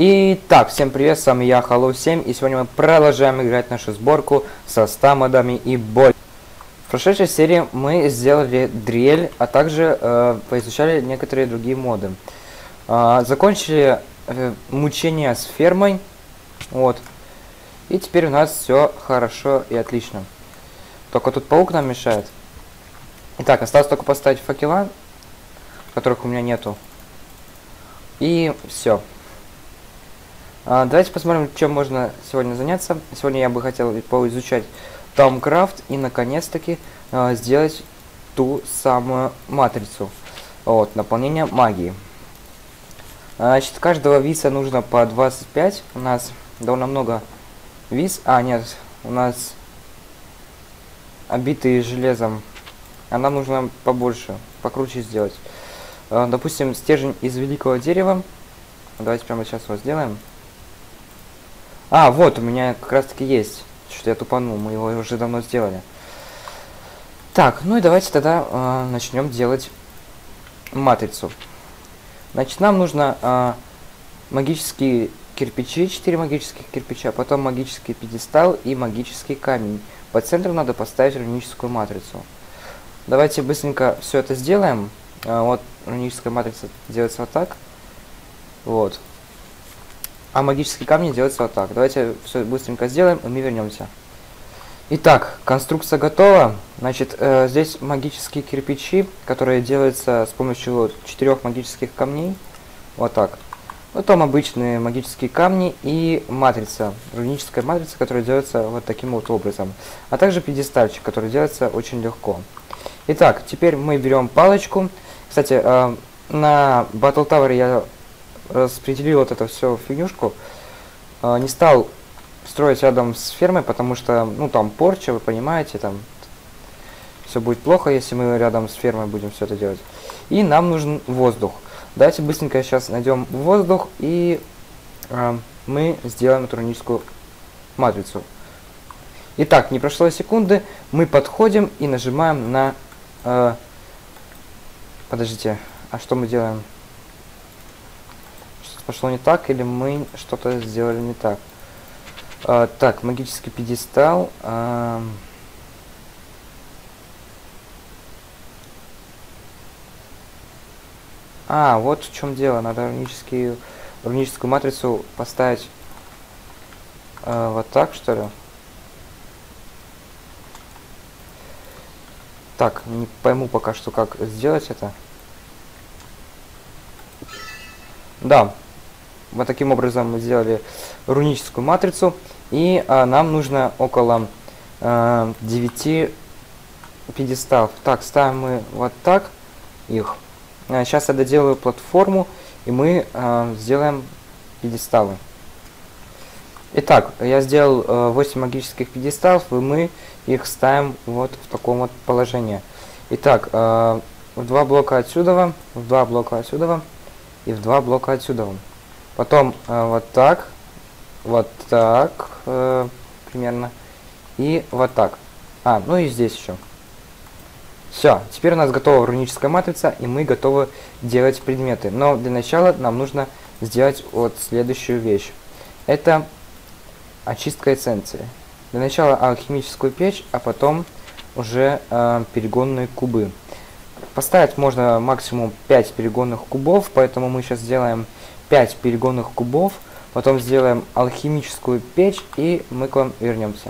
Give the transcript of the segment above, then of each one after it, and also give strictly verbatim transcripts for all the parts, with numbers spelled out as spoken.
Итак, всем привет, с вами я, Hollow семь, и сегодня мы продолжаем играть нашу сборку со ста модами и более. В прошедшей серии мы сделали дрель, а также э, поизучали некоторые другие моды. Э, закончили э, мучения с фермой, вот. И теперь у нас все хорошо и отлично. Только тут паук нам мешает. Итак, осталось только поставить факела, которых у меня нету. И все. А, давайте посмотрим, чем можно сегодня заняться. Сегодня я бы хотел поизучать Thaumcraft и наконец-таки а, сделать ту самую матрицу. Вот, наполнение магии. А, значит, каждого виса нужно по двадцать пять. У нас довольно много виз. А, нет, у нас обитые железом. А нам нужно побольше, покруче сделать. А, допустим, стержень из великого дерева. Давайте прямо сейчас его сделаем. А, вот, у меня как раз таки есть. Что-то я тупанул, мы его уже давно сделали. Так, ну и давайте тогда э, начнем делать матрицу. Значит, нам нужно э, магические кирпичи, четыре магических кирпича, потом магический пьедестал и магический камень. По центру надо поставить руническую матрицу. Давайте быстренько все это сделаем. Э, вот руническая матрица делается вот так. Вот. А магические камни делаются вот так. Давайте все быстренько сделаем, и мы вернемся. Итак, конструкция готова. Значит, э, здесь магические кирпичи, которые делаются с помощью четырех магических камней. Вот так. Потом обычные магические камни и матрица. Руническая матрица, которая делается вот таким вот образом. А также пьедестальчик, который делается очень легко. Итак, теперь мы берем палочку. Кстати, э, на Battle Tower я распределил вот это все фигнюшку. Э, не стал строить рядом с фермой, потому что, ну, там порча, вы понимаете, там все будет плохо, если мы рядом с фермой будем все это делать. И нам нужен воздух. Давайте быстренько сейчас найдем воздух, и э, мы сделаем эту руническую матрицу. Итак, не прошло секунды, мы подходим и нажимаем на... Э, подождите, а что мы делаем? Пошло не так, или мы что-то сделали не так. А, так, магический пьедестал. А, а, вот в чем дело. Надо рунический, руническую матрицу поставить а, вот так, что ли. Так, не пойму пока что, как сделать это. Да. Вот таким образом мы сделали руническую матрицу. И а, нам нужно около а, девяти пьедесталов. Так, ставим мы вот так их. А, сейчас я доделаю платформу, и мы а, сделаем пьедесталы. Итак, я сделал а, восемь магических пьедесталов, и мы их ставим вот в таком вот положении. Итак, а, в два блока отсюда, в два блока отсюда и в два блока отсюда. Потом э, вот так, вот так, э, примерно, и вот так. А, ну и здесь еще. Все, теперь у нас готова руническая матрица, и мы готовы делать предметы. Но для начала нам нужно сделать вот следующую вещь. Это очистка эссенции. Для начала алхимическую печь, а потом уже э, перегонные кубы. Поставить можно максимум пять перегонных кубов, поэтому мы сейчас сделаем пять перегонных кубов, потом сделаем алхимическую печь, и мы к вам вернемся.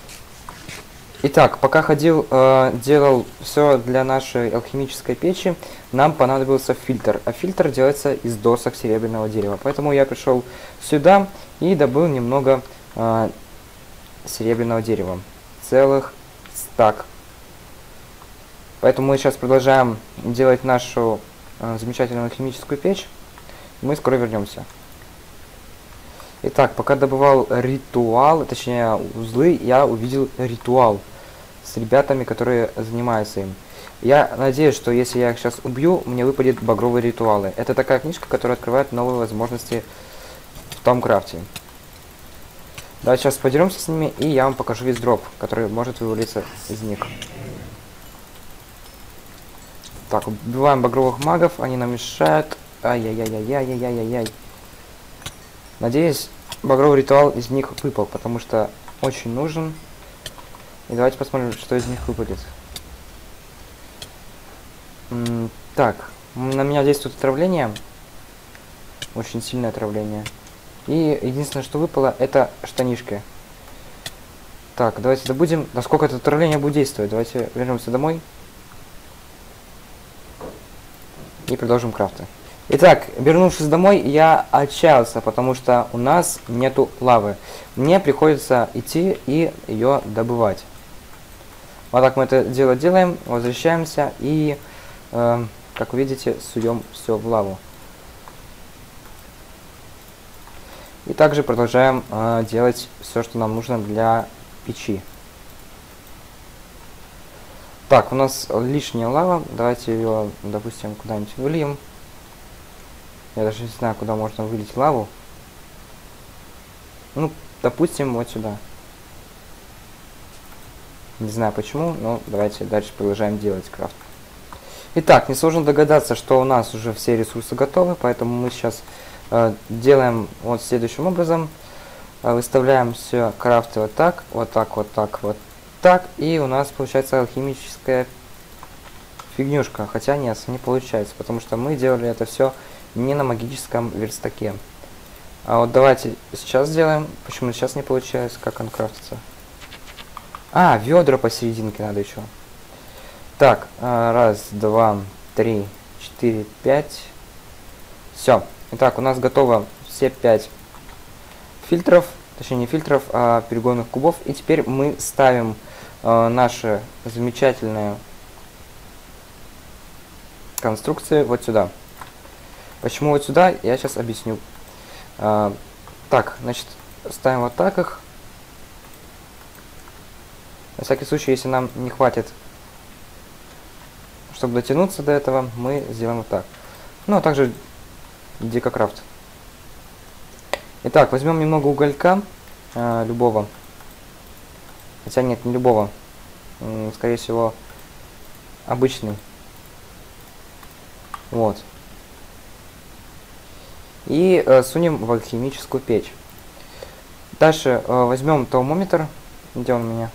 Итак, пока ходил, э, делал все для нашей алхимической печи, нам понадобился фильтр. А фильтр делается из досок серебряного дерева. Поэтому я пришел сюда и добыл немного э, серебряного дерева. Целых стак. Поэтому мы сейчас продолжаем делать нашу э, замечательную алхимическую печь. Мы скоро вернемся. Итак, пока добывал ритуал, точнее узлы, я увидел ритуал с ребятами, которые занимаются им. Я надеюсь, что если я их сейчас убью, мне выпадет багровые ритуалы. Это такая книжка, которая открывает новые возможности в Thaumcraft. Давайте сейчас подеремся с ними, и я вам покажу весь дроп, который может вывалиться из них. Так, убиваем багровых магов, они нам мешают. Ай-яй-яй-яй-яй-яй-яй-яй. Надеюсь, багровый ритуал из них выпал, потому что очень нужен. И давайте посмотрим, что из них выпадет. М так, на меня действует отравление. Очень сильное отравление. И единственное, что выпало, это штанишки. Так, давайте добудем, насколько это отравление будет действовать. Давайте вернемся домой. И продолжим крафты. Итак, вернувшись домой, я отчаялся, потому что у нас нету лавы. Мне приходится идти и ее добывать. Вот так мы это дело делаем, возвращаемся и, э, как вы видите, суем все в лаву. И также продолжаем э, делать все, что нам нужно для печи. Так, у нас лишняя лава. Давайте ее, допустим, куда-нибудь выльем. Я даже не знаю, куда можно вылить лаву. Ну, допустим, вот сюда. Не знаю почему, но давайте дальше продолжаем делать крафт. Итак, несложно догадаться, что у нас уже все ресурсы готовы, поэтому мы сейчас э, делаем вот следующим образом. Э, выставляем все крафты вот так, вот так, вот так, вот так, и у нас получается алхимическая фигнюшка. Хотя нет, не получается, потому что мы делали это все не на магическом верстаке. А вот давайте сейчас сделаем. Почему сейчас не получается, как он крафтится? А, ведра посерединке надо еще. Так, раз, два, три, четыре, пять. Все. Итак, у нас готово все пять фильтров, точнее не фильтров, а перегонных кубов. И теперь мы ставим э, наши замечательные конструкции вот сюда. Почему вот сюда, я сейчас объясню. Э, так, значит, ставим вот так их. На всякий случай, если нам не хватит, чтобы дотянуться до этого, мы сделаем вот так. Ну, а также дикокрафт. Итак, возьмем немного уголька, э, любого. Хотя нет, не любого. М, скорее всего, обычный. Вот. И э, сунем в алхимическую печь. Дальше э, возьмем таумометр. Где он у меня?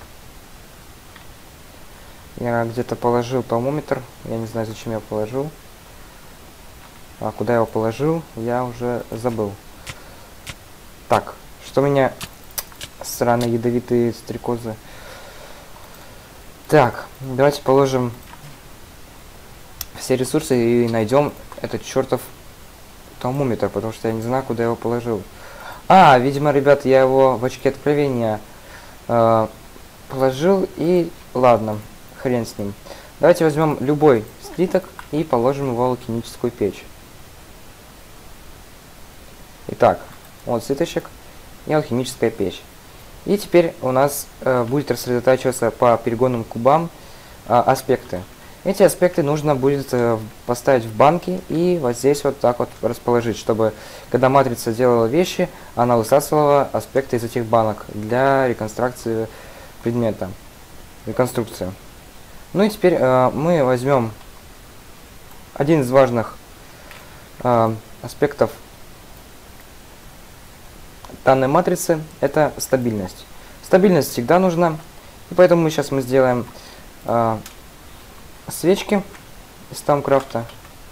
Я где-то положил таумометр. Я не знаю, зачем я положил. А куда я его положил, я уже забыл. Так, что у меня сраные ядовитые стрекозы. Так, давайте положим все ресурсы и найдем этот чертов таумометр, потому что я не знаю, куда я его положил. А, видимо, ребят, я его в очке откровения э, положил, и ладно. Хрен с ним. Давайте возьмем любой слиток и положим его в алхимическую печь. Итак, вот слиточек и алхимическая печь. И теперь у нас э, будет рассредотачиваться по перегонным кубам э, аспекты. Эти аспекты нужно будет э, поставить в банки и вот здесь вот так вот расположить, чтобы когда матрица делала вещи, она высасывала аспекты из этих банок для реконструкции предмета. Реконструкции. Ну и теперь э, мы возьмем один из важных э, аспектов данной матрицы, это стабильность. Стабильность всегда нужна, и поэтому мы сейчас мы сделаем э, свечки из тамкрафта.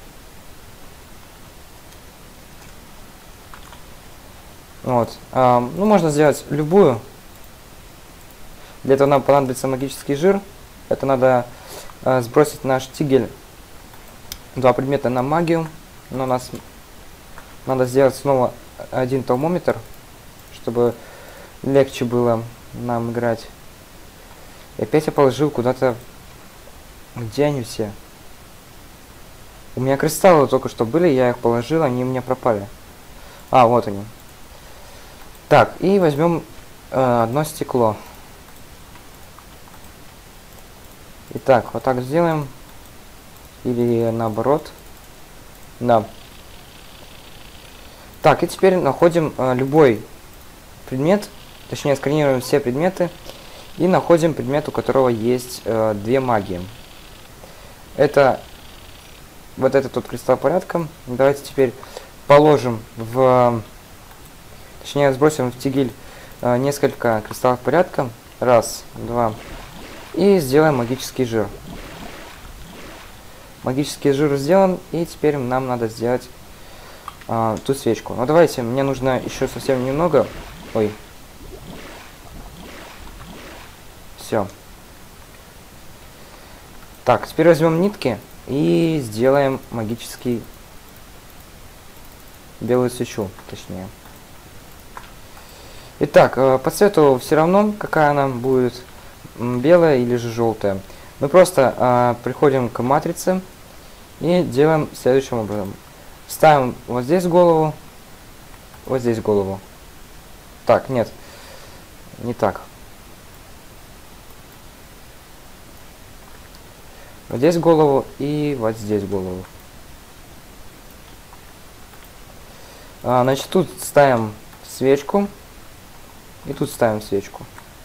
Вот. Э, ну, можно сделать любую. Для этого нам понадобится магический жир. Это надо э, сбросить наш тигель. Два предмета на магию. Но у нас надо сделать снова один таумометр, чтобы легче было нам играть. И опять я положил куда-то... Где они все? У меня кристаллы только что были, я их положил, они у меня пропали. А, вот они. Так, и возьмем э, одно стекло. Итак, вот так сделаем. Или наоборот. Да. Так, и теперь находим э, любой предмет. Точнее, сканируем все предметы. И находим предмет, у которого есть э, две магии. Это вот этот вот кристалл порядка. Давайте теперь положим в точнее сбросим в тигель э, несколько кристаллов порядка. Раз, два. И сделаем магический жир. Магический жир сделан, и теперь нам надо сделать э, ту свечку. Ну давайте, мне нужно еще совсем немного. Ой. Все. Так, теперь возьмем нитки и сделаем магический белую свечу, точнее. Итак, э, по цвету все равно, какая она будет, белая или же желтая. Мы просто э, приходим к матрице и делаем следующим образом. Ставим вот здесь голову, вот здесь голову. Так, нет, не так. Вот здесь голову и вот здесь голову. А, значит, тут ставим свечку. И тут ставим свечку.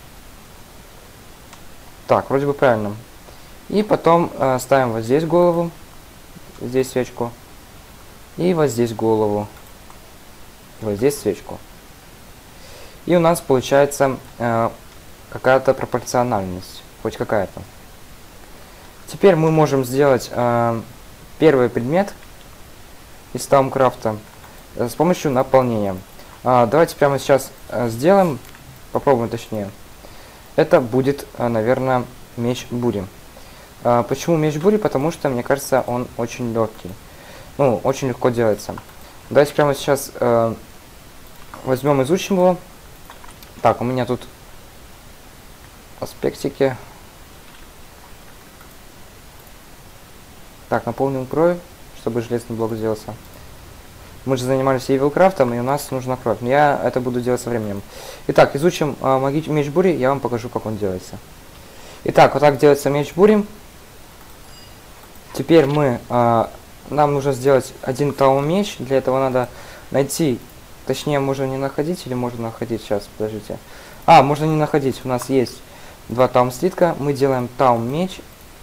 Так, вроде бы правильно. И потом э, ставим вот здесь голову. Здесь свечку. И вот здесь голову. Вот здесь свечку. И у нас получается э, какая-то пропорциональность. Хоть какая-то. Теперь мы можем сделать э, первый предмет из Таумкрафта э, с помощью наполнения. Э, давайте прямо сейчас э, сделаем, попробуем точнее. Это будет, э, наверное, меч бури. Э, почему меч бури? Потому что, мне кажется, он очень легкий. Ну, очень легко делается. Давайте прямо сейчас э, возьмем, изучим его. Так, у меня тут аспектики. Так, наполним кровь, чтобы железный блок сделался. Мы же занимались Evilcraft'ом, и у нас нужна кровь. Но я это буду делать со временем. Итак, изучим э, маги... меч бури, я вам покажу, как он делается. Итак, вот так делается меч бури. Теперь мы... Э, нам нужно сделать один таум-меч. Для этого надо найти... Точнее, можно не находить, или можно находить? Сейчас, подождите. А, можно не находить. У нас есть два таум-слитка. Мы делаем таум-меч.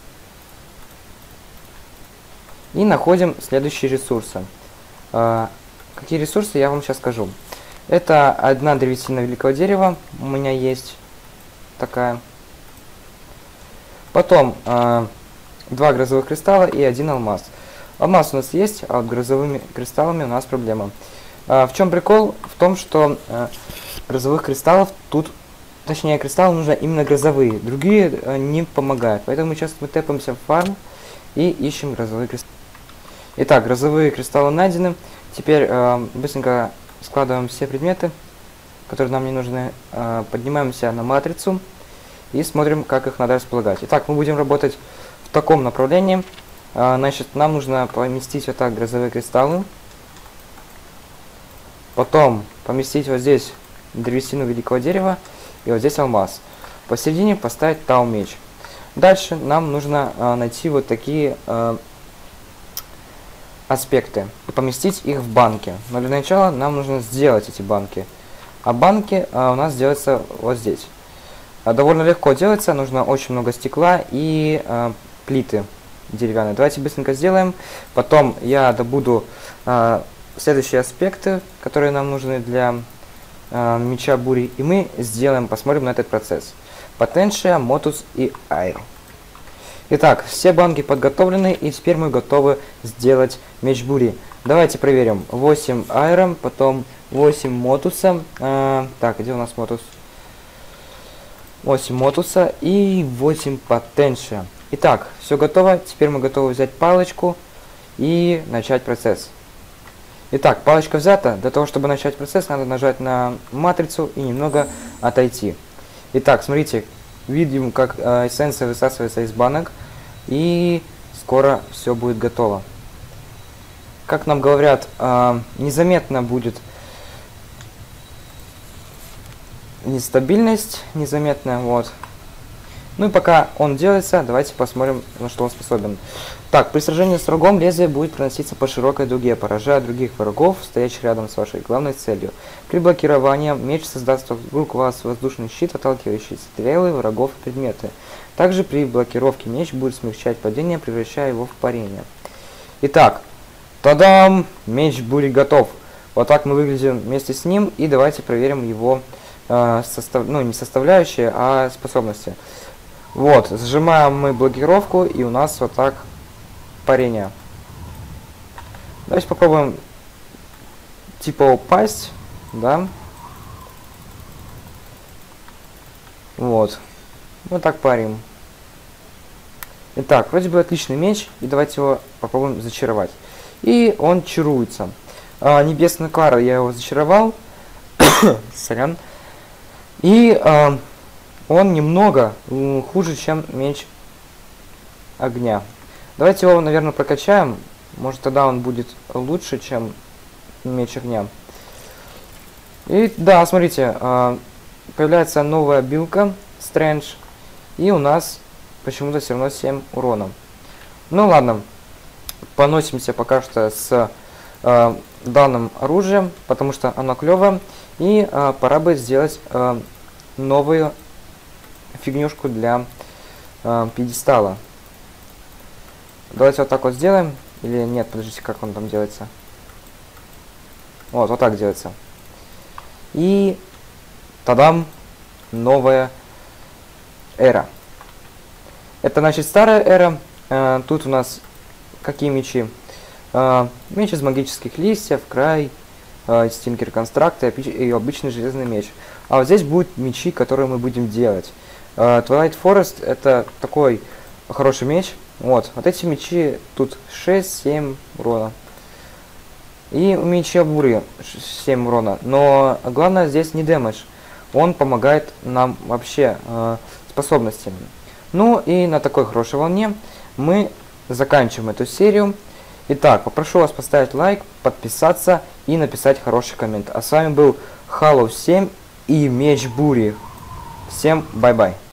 И находим следующие ресурсы. Э, какие ресурсы, я вам сейчас скажу. Это одна древесина великого дерева. У меня есть такая. Потом э, два грозовых кристалла и один алмаз. Алмаз у нас есть, а вот грозовыми кристаллами у нас проблема. Э, в чем прикол? В том, что э, грозовых кристаллов тут, точнее кристаллы нужно именно грозовые. Другие э, не помогают. Поэтому мы сейчас мы тэпаемся в фарм и ищем грозовые кристаллы. Итак, грозовые кристаллы найдены. Теперь э, быстренько складываем все предметы, которые нам не нужны. Э, поднимаемся на матрицу и смотрим, как их надо располагать. Итак, мы будем работать в таком направлении. Э, значит, нам нужно поместить вот так грозовые кристаллы. Потом поместить вот здесь древесину великого дерева и вот здесь алмаз. Посередине поставить таум-меч. Дальше нам нужно э, найти вот такие... Э, аспекты и поместить их в банки. Но для начала нам нужно сделать эти банки. А банки а, у нас делаются вот здесь. А, довольно легко делается, нужно очень много стекла и а, плиты деревянные. Давайте быстренько сделаем. Потом я добуду а, следующие аспекты, которые нам нужны для а, меча бури. И мы сделаем, посмотрим на этот процесс. Потенция, Мотус и Айр. Итак, все банки подготовлены, и теперь мы готовы сделать меч бури. Давайте проверим. восемь айром, потом восемь мотуса. А, так, где у нас мотус? восемь мотуса и восемь потенция. Итак, все готово. Теперь мы готовы взять палочку и начать процесс. Итак, палочка взята. Для того, чтобы начать процесс, надо нажать на матрицу и немного отойти. Итак, смотрите. Видим, как э, эссенция высасывается из банок. И скоро все будет готово. Как нам говорят, э, незаметно будет нестабильность. Незаметная, вот. Ну и пока он делается, давайте посмотрим, на что он способен. Так, при сражении с врагом лезвие будет проноситься по широкой дуге, поражая других врагов, стоящих рядом с вашей главной целью. При блокировании меч создаст вокруг вас воздушный щит, отталкивающий стрелы, врагов и предметы. Также при блокировке меч будет смягчать падение, превращая его в парение. Итак, тадам! Меч бури готов. Вот так мы выглядим вместе с ним. И давайте проверим его э, состав... ну, не составляющие, а способности. Вот, сжимаем мы блокировку, и у нас вот так парение. Давайте попробуем типа упасть, да. Вот. Вот так парим. Итак, вроде бы отличный меч, и давайте его попробуем зачаровать. И он чаруется. А, небесный кар, я его зачаровал. Сорян. И а, он немного м, хуже, чем меч огня. Давайте его, наверное, прокачаем. Может, тогда он будет лучше, чем меч огня. И да, смотрите, а, появляется новая билка Strange. И у нас почему-то все равно семь урона. Ну ладно, поносимся пока что с э, данным оружием, потому что оно клевое. И э, пора бы сделать э, новую фигнюшку для э, пьедестала. Давайте вот так вот сделаем. Или нет, подождите, как он там делается. Вот, вот так делается. И тадам, новая эра. Это, значит, старая эра. Э, тут у нас какие мечи? Э, меч из магических листьев, край, э, стингер констракта и обычный железный меч. А вот здесь будут мечи, которые мы будем делать. Э, Twilight Forest это такой хороший меч. Вот, вот эти мечи тут шесть-семь урона. И у меча буры семь урона. Но главное здесь не дэмэдж. Он помогает нам вообще э, способностями. Ну и на такой хорошей волне мы заканчиваем эту серию. Итак, попрошу вас поставить лайк, подписаться и написать хороший коммент. А с вами был Hollow семь и Меч Бури. Всем бай-бай.